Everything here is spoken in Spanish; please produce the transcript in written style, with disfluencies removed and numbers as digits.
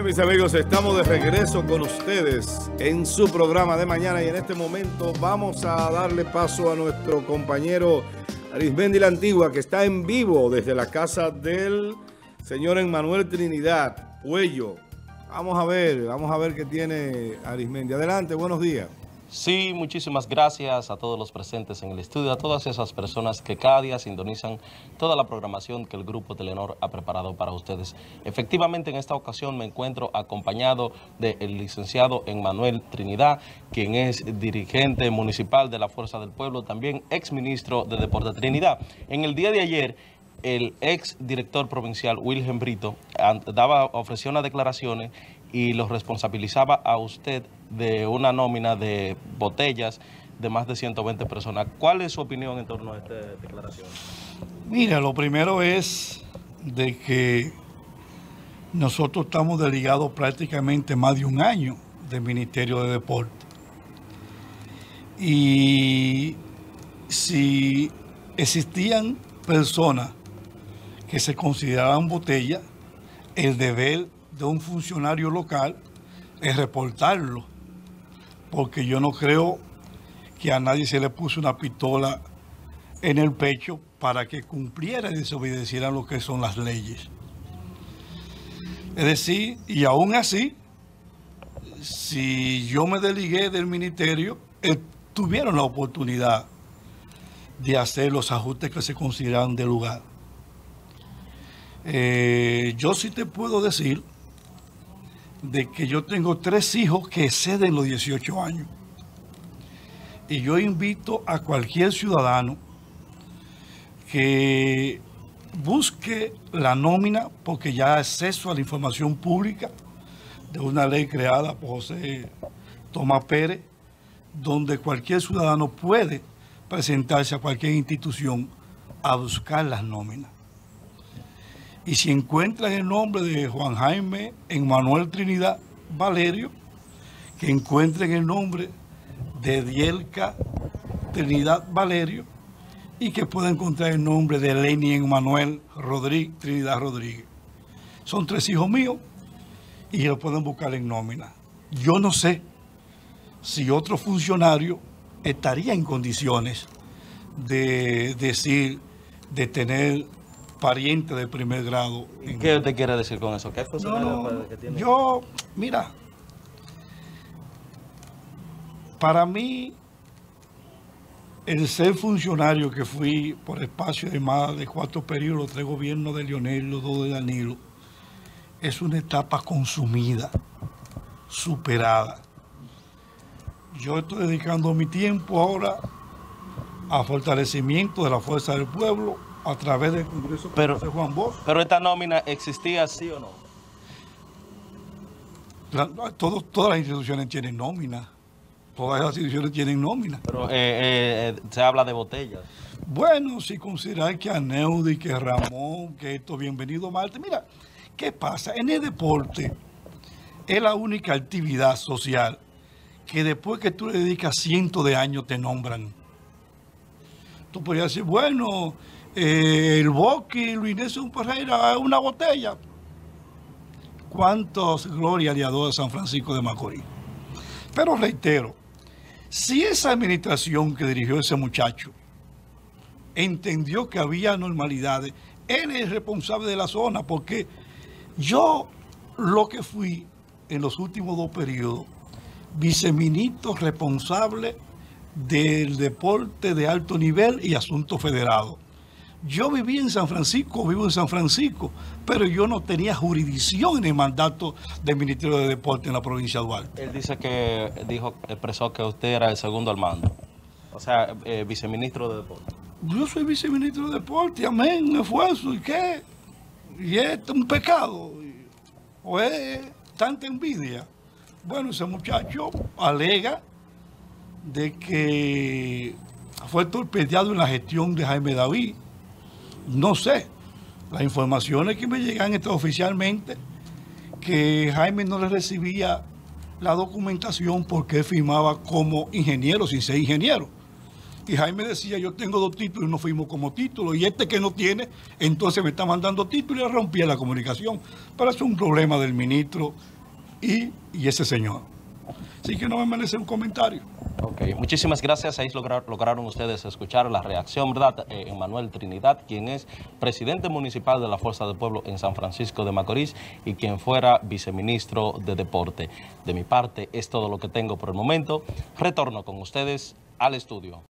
Bien, mis amigos, estamos de regreso con ustedes en su programa de mañana y en este momento vamos a darle paso a nuestro compañero Arismendi La Antigua, que está en vivo desde la casa del señor Emmanuel Trinidad Puello. Vamos a ver qué tiene Arismendi. Adelante, buenos días. Sí, muchísimas gracias a todos los presentes en el estudio, a todas esas personas que cada día sintonizan toda la programación que el Grupo Telenor ha preparado para ustedes. Efectivamente, en esta ocasión me encuentro acompañado del licenciado Emmanuel Trinidad, quien es dirigente municipal de la Fuerza del Pueblo, también exministro de Deporte. Trinidad, en el día de ayer, el ex director provincial Wilhelm Brito ofreció unas declaraciones y los responsabilizaba a usted de una nómina de botellas de más de 120 personas. ¿Cuál es su opinión en torno a esta declaración? Mira, lo primero es de que nosotros estamos desligados prácticamente más de un año del Ministerio de Deporte. Y si existían personas que se consideraban botellas, el deber de un funcionario local es reportarlo, porque yo no creo que a nadie se le puso una pistola en el pecho para que cumpliera y desobedeciera lo que son las leyes. Es decir, y aún así, si yo me desligué del ministerio, tuvieron la oportunidad de hacer los ajustes que se consideran de lugar. Yo sí te puedo decir de que yo tengo 3 hijos que exceden los 18 años. Y yo invito a cualquier ciudadano que busque la nómina, porque ya hay acceso a la información pública de una ley creada por José Tomás Pérez, donde cualquier ciudadano puede presentarse a cualquier institución a buscar las nóminas. Y si encuentran el nombre de Juan Jaime Emmanuel Trinidad Valerio, que encuentren el nombre de Dielka Trinidad Valerio y que puedan encontrar el nombre de Lenny Emmanuel Trinidad Rodríguez. Son 3 hijos míos y lo pueden buscar en nómina. Yo no sé si otro funcionario estaría en condiciones de decir, de tener pariente de primer grado. ¿Qué usted quiere decir con eso? ¿Qué funcionario que tiene? Mira, para mí, el ser funcionario que fui por espacio de más de 4 periodos, 3 gobiernos de Leonel, los 2 de Danilo, es una etapa consumida, superada. Yo estoy dedicando mi tiempo ahora a fortalecimiento de la Fuerza del Pueblo, a través del Congreso de Juan Bosch. ¿Pero esta nómina existía sí o no? Todas las instituciones tienen nómina. Todas las instituciones tienen nómina. Pero se habla de botellas. Bueno, si considerar que Aneudi, que Ramón, que esto, bienvenido Marte. Mira, ¿qué pasa? En el deporte es la única actividad social que después que tú le dedicas cientos de años te nombran. Tú podrías decir, bueno, el Boqui, Luis Nelson Pereira, una botella. ¿Cuántos gloria le ha dado a San Francisco de Macorís? Pero reitero, si esa administración que dirigió ese muchacho entendió que había anormalidades, él es responsable de la zona, porque yo lo que fui en los últimos 2 periodos, viceministro responsable del deporte de alto nivel y asuntos federados. Yo viví en San Francisco, vivo en San Francisco, pero yo no tenía jurisdicción en el mandato del Ministerio de Deporte en la provincia de Duarte. Él dice que expresó que usted era el segundo al mando, o sea, viceministro de Deporte. Yo soy viceministro de Deporte, amén, un esfuerzo, ¿y qué? ¿Y es un pecado? ¿O es tanta envidia? Bueno, ese muchacho alega de que fue torpedeado en la gestión de Jaime David. No sé, las informaciones que me llegan oficialmente, que Jaime no le recibía la documentación porque él firmaba como ingeniero sin ser ingeniero. Y Jaime decía, yo tengo 2 títulos y no fuimos como títulos, y este que no tiene, entonces me está mandando títulos y le rompía la comunicación. Pero eso es un problema del ministro y ese señor. Así que no me merece un comentario. Ok, muchísimas gracias. Ahí lograron ustedes escuchar la reacción, ¿verdad? Emmanuel Trinidad, quien es presidente municipal de la Fuerza del Pueblo en San Francisco de Macorís y quien fuera viceministro de Deporte. De mi parte, es todo lo que tengo por el momento. Retorno con ustedes al estudio.